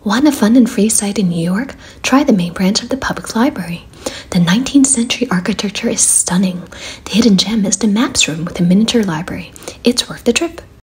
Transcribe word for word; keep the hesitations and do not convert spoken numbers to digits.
Want a fun and free site in New York? Try the main branch of the public library. The nineteenth century architecture is stunning. The hidden gem is the maps room with a miniature library. It's worth the trip.